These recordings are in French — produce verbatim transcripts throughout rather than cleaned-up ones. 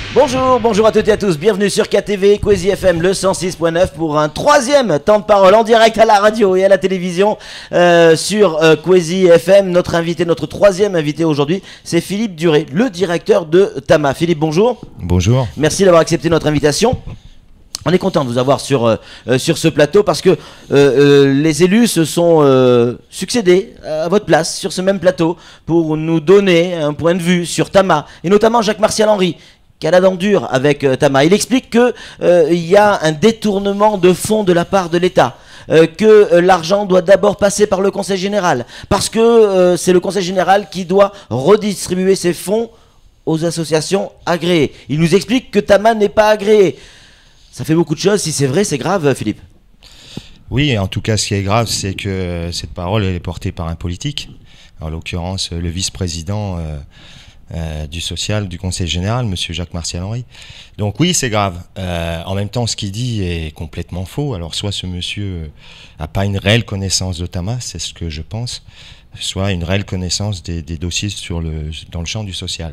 Bonjour, bonjour à toutes et à tous, bienvenue sur K T V, Kwezi F M, le cent six point neuf pour un troisième temps de parole en direct à la radio et à la télévision euh, sur euh, Kwezi F M. Notre invité, notre troisième invité aujourd'hui, c'est Philippe Duré, le directeur de Tama. Philippe, bonjour. Bonjour. Merci d'avoir accepté notre invitation. On est content de vous avoir sur, euh, sur ce plateau parce que euh, euh, les élus se sont euh, succédés à votre place sur ce même plateau pour nous donner un point de vue sur Tama et notamment Jacques-Martial Henry qui a la dent dure avec euh, Tama. Il explique qu'il euh, y a un détournement de fonds de la part de l'État. Euh, que euh, l'argent doit d'abord passer par le Conseil Général parce que euh, c'est le Conseil Général qui doit redistribuer ses fonds aux associations agréées. Il nous explique que Tama n'est pas agréé. Ça fait beaucoup de choses. Si c'est vrai, c'est grave, Philippe. Oui, en tout cas, ce qui est grave, c'est que cette parole elle est portée par un politique, en l'occurrence le vice-président euh, euh, du social du Conseil Général, M. Jacques-Martial Henry. Donc oui, c'est grave. Euh, en même temps, ce qu'il dit est complètement faux. Alors soit ce monsieur n'a pas une réelle connaissance de Tama, c'est ce que je pense, soit une réelle connaissance des, des dossiers sur le, dans le champ du social.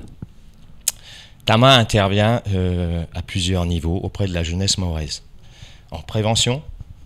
Tama intervient euh, à plusieurs niveaux auprès de la jeunesse mahoraise. En prévention,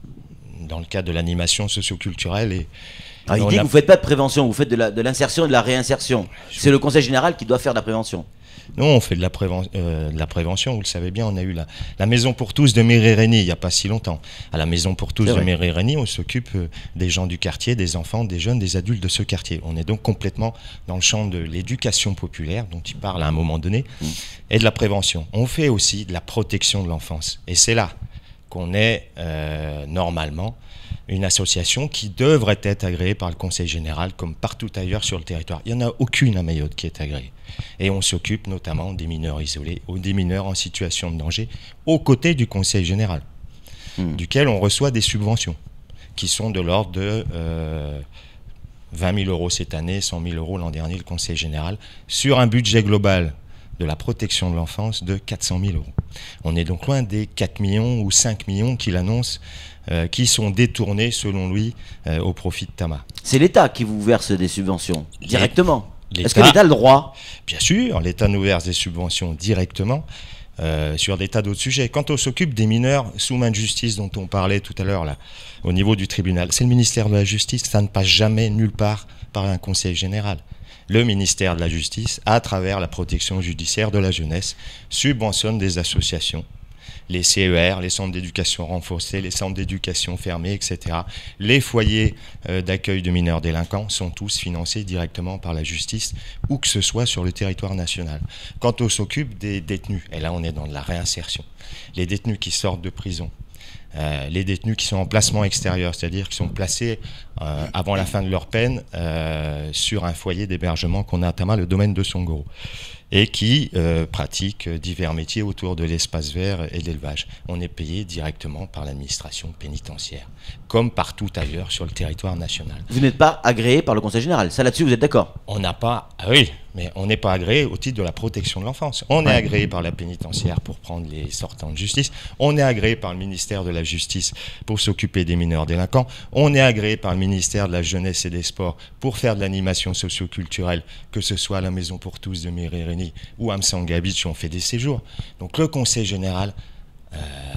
dans le cadre de l'animation socioculturelle. Et Alors, il dit que vous ne faites pas de prévention, vous faites de l'insertion et de la réinsertion. C'est le Conseil Général qui doit faire de la prévention. Non, on fait de la, préven euh, de la prévention, vous le savez bien, on a eu la, la Maison pour tous de Méré-Rény il n'y a pas si longtemps. À la Maison pour tous de Méré-Rény, on s'occupe euh, des gens du quartier, des enfants, des jeunes, des adultes de ce quartier. On est donc complètement dans le champ de l'éducation populaire, dont il parle à un moment donné, mmh. et de la prévention. On fait aussi de la protection de l'enfance. Et c'est là qu'on est euh, normalement une association qui devrait être agréée par le Conseil Général comme partout ailleurs sur le territoire. Il n'y en a aucune à Mayotte qui est agréée. Et on s'occupe notamment des mineurs isolés ou des mineurs en situation de danger aux côtés du Conseil Général, mmh. duquel on reçoit des subventions qui sont de l'ordre de euh, vingt mille euros cette année, cent mille euros l'an dernier, le Conseil Général, sur un budget global de la protection de l'enfance de quatre cent mille euros. On est donc loin des quatre millions ou cinq millions qu'il annonce Euh, qui sont détournés, selon lui, euh, au profit de Tama. C'est l'État qui vous verse des subventions, directement. Est-ce que l'État a le droit? Bien sûr, l'État nous verse des subventions directement euh, sur des tas d'autres sujets. Quand on s'occupe des mineurs sous main de justice, dont on parlait tout à l'heure, là, au niveau du tribunal, c'est le ministère de la Justice, ça ne passe jamais nulle part par un conseil général. Le ministère de la Justice, à travers la protection judiciaire de la jeunesse, subventionne des associations, les C E R, les centres d'éducation renforcés, les centres d'éducation fermés, et cetera. Les foyers euh, d'accueil de mineurs délinquants sont tous financés directement par la justice, où que ce soit sur le territoire national. Quand on s'occupe des détenus, et là on est dans de la réinsertion, les détenus qui sortent de prison, euh, les détenus qui sont en placement extérieur, c'est-à-dire qui sont placés euh, avant la fin de leur peine euh, sur un foyer d'hébergement qu'on a à Tama, le domaine de Songoro, et qui euh, pratiquent divers métiers autour de l'espace vert et de l'élevage. On est payé directement par l'administration pénitentiaire, comme partout ailleurs sur le territoire national. Vous n'êtes pas agréé par le Conseil Général, ça là-dessus vous êtes d'accord? On n'a pas, ah oui, mais on n'est pas agréé au titre de la protection de l'enfance. On est agréé par la pénitentiaire pour prendre les sortants de justice, on est agréé par le ministère de la Justice pour s'occuper des mineurs délinquants, on est agréé par le ministère de la Jeunesse et des Sports pour faire de l'animation socio-culturelle, que ce soit à la Maison pour tous de Méré-Rény ou à Msanga Beach, on fait des séjours. Donc le Conseil Général euh,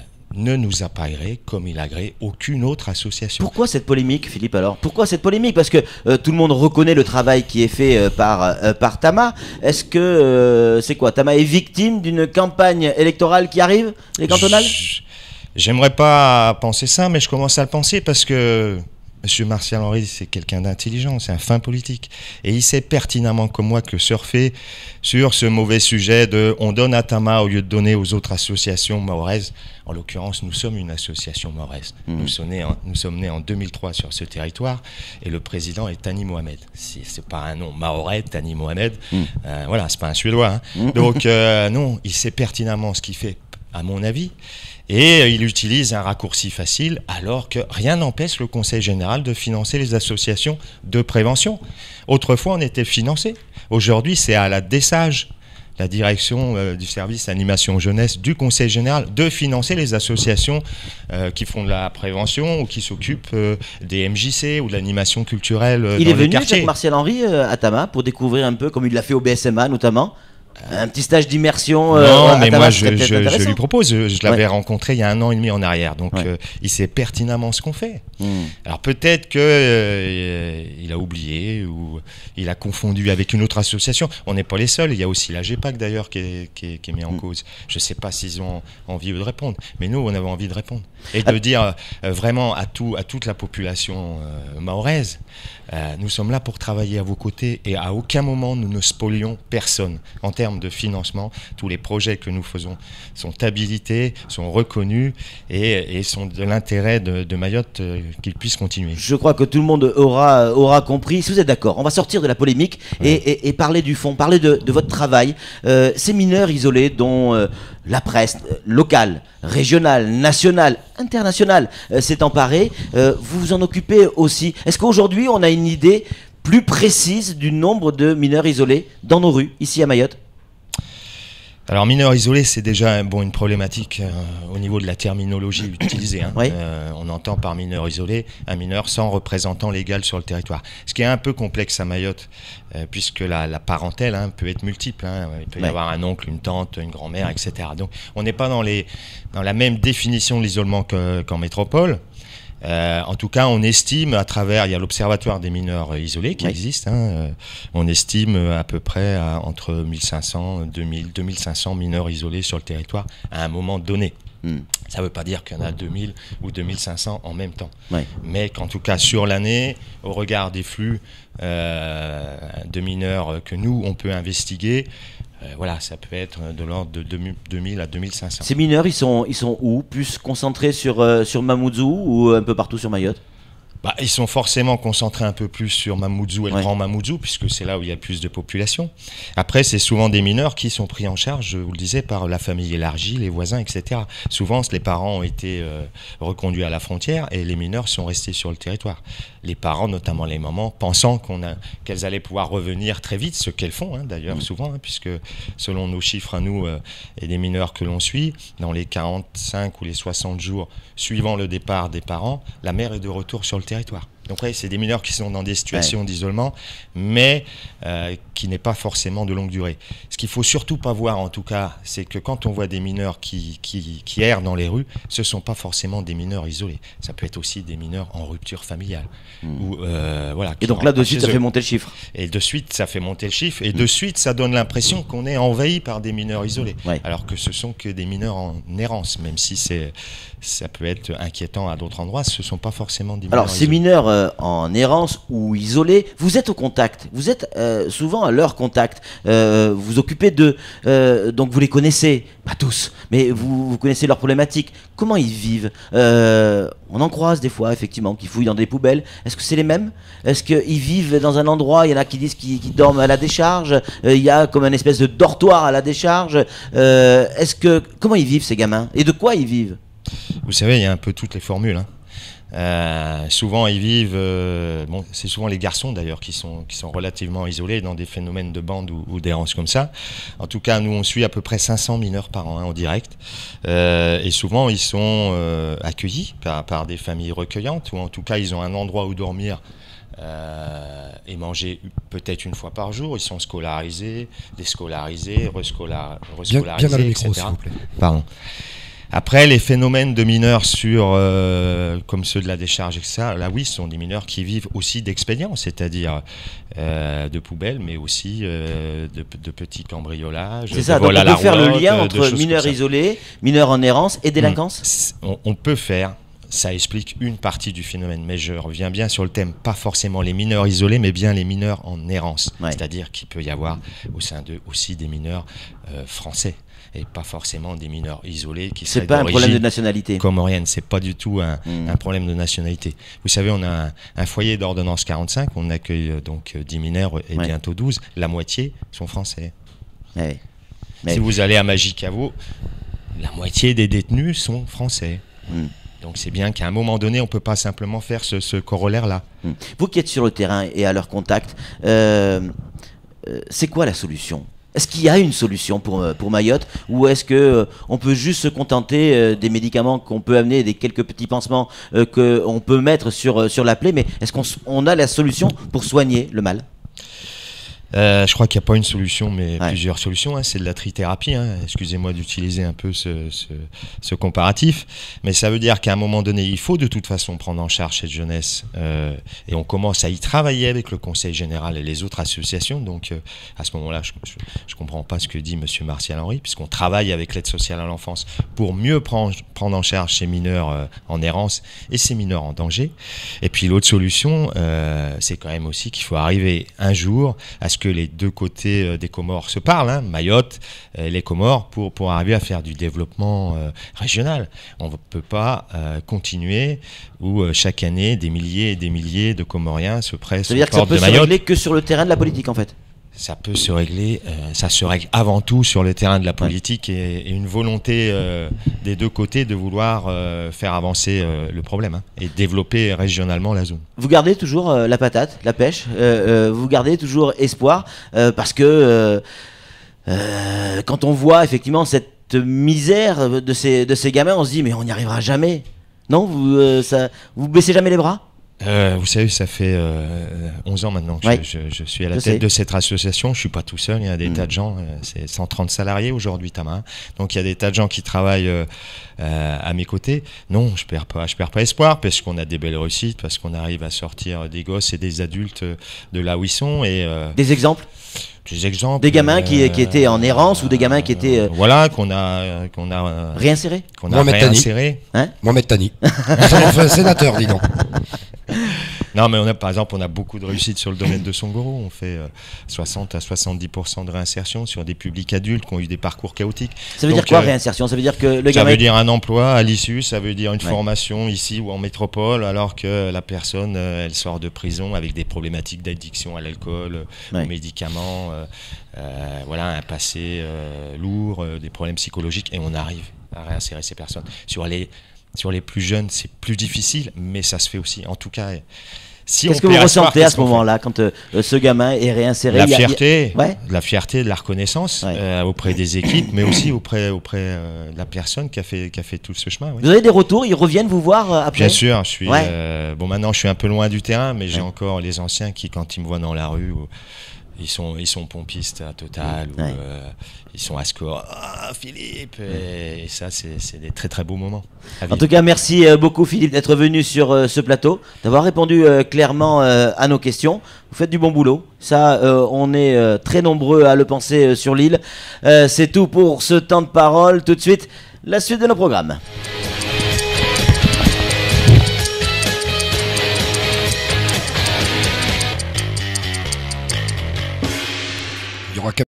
ne nous a pas agréé comme il agrée aucune autre association. Pourquoi cette polémique, Philippe, alors? Pourquoi cette polémique? Parce que euh, tout le monde reconnaît le travail qui est fait euh, par, euh, par Tama. Est-ce que, euh, c'est quoi, Tama est victime d'une campagne électorale qui arrive, les cantonales? J'aimerais pas penser ça, mais je commence à le penser parce que M. Martial Henry, c'est quelqu'un d'intelligent, c'est un fin politique. Et il sait pertinemment comme moi que surfer sur ce mauvais sujet de on donne à Tama au lieu de donner aux autres associations mahoraises. En l'occurrence, nous sommes une association mahoraise. Mmh. Nous, sommes nés en, nous sommes nés en deux mille trois sur ce territoire et le président est Tani Mohamed. Si c'est pas un nom mahorais, Tani Mohamed, mmh. euh, voilà, c'est pas un Suédois. Hein. Mmh. Donc euh, non, il sait pertinemment ce qu'il fait, à mon avis. Et il utilise un raccourci facile alors que rien n'empêche le Conseil Général de financer les associations de prévention. Autrefois, on était financé. Aujourd'hui, c'est à la DESAGE, la direction euh, du service animation jeunesse du Conseil Général, de financer les associations euh, qui font de la prévention ou qui s'occupent euh, des M J C ou de l'animation culturelle euh, il dans est les venu, quartiers. Jacques-Martial Henry, euh, à Tama pour découvrir un peu, comme il l'a fait au B S M A notamment. Un petit stage d'immersion. Non, euh, mais moi, je, je, je, je lui propose. Je, je l'avais ouais. rencontré il y a un an et demi en arrière. Donc, ouais. euh, il sait pertinemment ce qu'on fait. Mmh. Alors, peut-être qu'il euh, a oublié ou il a confondu avec une autre association. On n'est pas les seuls. Il y a aussi la G E P A C, d'ailleurs, qui est, qui est, qui est mis en mmh. cause. Je ne sais pas s'ils ont envie de répondre. Mais nous, on avait envie de répondre. Et de ah. dire euh, vraiment à, tout, à toute la population euh, mahoraise, euh, nous sommes là pour travailler à vos côtés et à aucun moment nous ne spolions personne en termes de financement. Tous les projets que nous faisons sont habilités, sont reconnus et, et sont de l'intérêt de, de Mayotte euh, qu'ils puissent continuer. Je crois que tout le monde aura, aura compris. Si vous êtes d'accord, on va sortir de la polémique ouais. et, et, et parler du fond, parler de, de votre travail. Euh, ces mineurs isolés dont euh, la presse locale, régionale, nationale, internationale euh, s'est emparée, euh, vous vous en occupez aussi. Est-ce qu'aujourd'hui on a une idée plus précise du nombre de mineurs isolés dans nos rues, ici à Mayotte? Alors, mineurs isolés, c'est déjà bon, une problématique euh, au niveau de la terminologie utilisée. Hein. Oui. Euh, on entend par mineur isolé un mineur sans représentant légal sur le territoire. Ce qui est un peu complexe à Mayotte, euh, puisque la, la parentèle hein, peut être multiple. Hein. Il peut y oui. avoir un oncle, une tante, une grand-mère, et cetera. Donc, on n'est pas dans, les, dans la même définition de l'isolement que, qu'en métropole. Euh, en tout cas, on estime à travers, il y a l'Observatoire des mineurs isolés qui oui. existe, hein, euh, on estime à peu près à, entre mille cinq cents, deux mille, deux mille cinq cents mineurs isolés sur le territoire à un moment donné. Mm. Ça ne veut pas dire qu'il y en a deux mille ou deux mille cinq cents en même temps. Oui. Mais qu'en tout cas, sur l'année, au regard des flux euh, de mineurs que nous, on peut investiguer, Euh, voilà, ça peut être de l'ordre de deux mille à deux mille cinq cents. Ces mineurs, ils sont, ils sont où? Plus concentrés sur, euh, sur Mamoudzou ou un peu partout sur Mayotte? Bah, ils sont forcément concentrés un peu plus sur Mamoudzou et le ouais. Grand Mamoudzou, puisque c'est là où il y a le plus de population. Après, c'est souvent des mineurs qui sont pris en charge, je vous le disais, par la famille élargie, les voisins, et cetera. Souvent, les parents ont été euh, reconduits à la frontière et les mineurs sont restés sur le territoire. Les parents, notamment les mamans, pensant qu'on a, qu'elles allaient pouvoir revenir très vite, ce qu'elles font hein, d'ailleurs mmh. souvent, hein, puisque selon nos chiffres à nous euh, et des mineurs que l'on suit, dans les quarante-cinq ou les soixante jours suivant le départ des parents, la mère est de retour sur le territoire. Donc oui, c'est des mineurs qui sont dans des situations ouais. d'isolement, mais euh, qui n'est pas forcément de longue durée. Ce qu'il faut surtout pas voir, en tout cas, c'est que quand on voit des mineurs qui, qui, qui errent dans les rues, ce ne sont pas forcément des mineurs isolés. Ça peut être aussi des mineurs en rupture familiale. Mmh. Ou, euh, voilà, et donc là, de suite, ça fait monter le chiffre. Et de suite, ça fait monter le chiffre. Et mmh. de suite, ça donne l'impression qu'on est envahi par des mineurs isolés. Ouais. Alors que ce sont que des mineurs en errance, même si c'est, ça peut être inquiétant à d'autres endroits, ce ne sont pas forcément des mineurs Alors, isolés. Ces mineurs euh, en errance ou isolés, vous êtes au contact, vous êtes euh, souvent à leur contact, euh, vous vous occupez d'eux, euh, donc vous les connaissez, pas tous, mais vous, vous connaissez leurs problématiques, comment ils vivent. euh, On en croise des fois, effectivement, qui fouillent dans des poubelles. Est-ce que c'est les mêmes? Est-ce qu'ils vivent dans un endroit, il y en a qui disent qu'ils, qu'ils dorment à la décharge, euh, il y a comme une espèce de dortoir à la décharge. euh, Est-ce que, comment ils vivent ces gamins? Et de quoi ils vivent? Vous savez, il y a un peu toutes les formules, hein. Euh, souvent ils vivent, euh, bon, c'est souvent les garçons d'ailleurs qui sont, qui sont relativement isolés dans des phénomènes de bande ou, ou d'errance comme ça. En tout cas, nous on suit à peu près cinq cents mineurs par an hein, en direct, euh, et souvent ils sont euh, accueillis par, par des familles recueillantes, ou en tout cas ils ont un endroit où dormir Euh, et manger peut-être une fois par jour. Ils sont scolarisés, déscolarisés, rescolar, rescolarisés, bien, bien dans le micro, et cetera. S'il vous plaît. Pardon. Après, les phénomènes de mineurs sur, euh, comme ceux de la décharge, et cetera, là oui, ce sont des mineurs qui vivent aussi d'expédients, c'est-à-dire euh, de poubelles, mais aussi euh, de, de petits cambriolages. C'est ça, donc on peut faire le lien entre mineurs isolés, mineurs en errance et délinquance. on, on peut faire. Ça explique une partie du phénomène, mais je reviens bien sur le thème, pas forcément les mineurs isolés, mais bien les mineurs en errance. Ouais. C'est-à-dire qu'il peut y avoir au sein d'eux aussi des mineurs euh, français, et pas forcément des mineurs isolés qui seraient c'est pas un problème de nationalité comorienne, c'est pas du tout un, mmh. un problème de nationalité. Vous savez, on a un, un foyer d'ordonnance quarante-cinq, on accueille donc dix mineurs et ouais. bientôt douze, la moitié sont français. Ouais. Mais... Si vous allez à Magicavo, la moitié des détenus sont français. Mmh. Donc c'est bien qu'à un moment donné, on ne peut pas simplement faire ce, ce corollaire-là. Vous qui êtes sur le terrain et à leur contact, euh, euh, c'est quoi la solution? Est-ce qu'il y a une solution pour, pour Mayotte, ou est-ce qu'on euh, peut juste se contenter euh, des médicaments qu'on peut amener, des quelques petits pansements euh, qu'on peut mettre sur, sur la plaie, mais est-ce qu'on on a la solution pour soigner le mal? Euh, je crois qu'il n'y a pas une solution, mais Ouais. plusieurs solutions. Hein. C'est de la trithérapie. Hein. Excusez-moi d'utiliser un peu ce, ce, ce comparatif. Mais ça veut dire qu'à un moment donné, il faut de toute façon prendre en charge cette jeunesse. Euh, et on commence à y travailler avec le Conseil général et les autres associations. Donc euh, à ce moment-là, je ne comprends pas ce que dit M. Martial Henry, puisqu'on travaille avec l'aide sociale à l'enfance pour mieux prendre, prendre en charge ces mineurs euh, en errance et ces mineurs en danger. Et puis l'autre solution, euh, c'est quand même aussi qu'il faut arriver un jour à ce que les deux côtés euh, des Comores se parlent, hein, Mayotte et les Comores, pour, pour arriver à faire du développement euh, régional. On ne peut pas euh, continuer où euh, chaque année des milliers et des milliers de Comoriens se pressent aux C'est-à-dire que ça portes peut de se Mayotte. régler que sur le terrain de la politique en fait. Ça peut se régler, euh, ça se règle avant tout sur le terrain de la politique ouais. et, et une volonté euh, des deux côtés de vouloir euh, faire avancer euh, le problème hein, et développer régionalement la zone. Vous gardez toujours euh, la patate, la pêche, euh, euh, vous gardez toujours espoir euh, parce que euh, euh, quand on voit effectivement cette misère de ces, de ces gamins, on se dit mais on n'y arrivera jamais. Non, vous, euh, ça, vous baissez jamais les bras ? Euh, vous savez, ça fait euh, onze ans maintenant que ouais. je, je, je suis à la je tête sais. de cette association. Je ne suis pas tout seul, il y a des mmh. tas de gens. Euh, c'est cent trente salariés aujourd'hui, Tama. Donc il y a des tas de gens qui travaillent euh, euh, à mes côtés. Non, je ne perds pas, je perds pas espoir parce qu'on a des belles réussites, parce qu'on arrive à sortir des gosses et des adultes de là où ils sont. Et, euh, des exemples Des exemples. Des gamins euh, qui, qui étaient en errance euh, ou des gamins qui étaient. Euh, voilà, qu'on a, qu'on a euh, réinsérés. Qu'on a réinsérés. Hein Mohamed Tani. Enfin, sénateur, dis donc. Non, mais on a, par exemple, on a beaucoup de réussite sur le domaine de Songoro. On fait euh, soixante à soixante-dix pour cent de réinsertion sur des publics adultes qui ont eu des parcours chaotiques. Ça veut Donc, dire quoi, euh, réinsertion? Ça veut dire que le Ça gamin... veut dire un emploi à l'issue, ça veut dire une ouais. formation ici ou en métropole, alors que la personne, euh, elle sort de prison avec des problématiques d'addiction à l'alcool, ouais. aux médicaments, euh, euh, voilà, un passé euh, lourd, euh, des problèmes psychologiques, et on arrive à réinsérer ces personnes. Sur les Sur les plus jeunes, c'est plus difficile, mais ça se fait aussi. En tout cas, si qu'est-ce que vous ressentez à ce moment-là quand euh, ce gamin est réinséré? La fierté, a... ouais. de la fierté, de la reconnaissance ouais. euh, auprès des équipes, mais aussi auprès, auprès euh, de la personne qui a fait, qui a fait tout ce chemin. Oui. Vous avez des retours? Ils reviennent vous voir euh, après? Bien sûr. Je suis, ouais. euh, bon, maintenant, je suis un peu loin du terrain, mais j'ai ouais. encore les anciens qui, quand ils me voient dans la rue, ou, Ils sont, ils sont pompistes à Total, ouais. ou, euh, ils sont à score. Ah, Philippe Et, et ça, c'est des très très beaux moments. En tout cas, merci beaucoup Philippe d'être venu sur euh, ce plateau, d'avoir répondu euh, clairement euh, à nos questions. Vous faites du bon boulot. Ça, euh, on est euh, très nombreux à le penser euh, sur l'île. Euh, c'est tout pour ce temps de parole. Tout de suite, la suite de nos programmes. Il y aura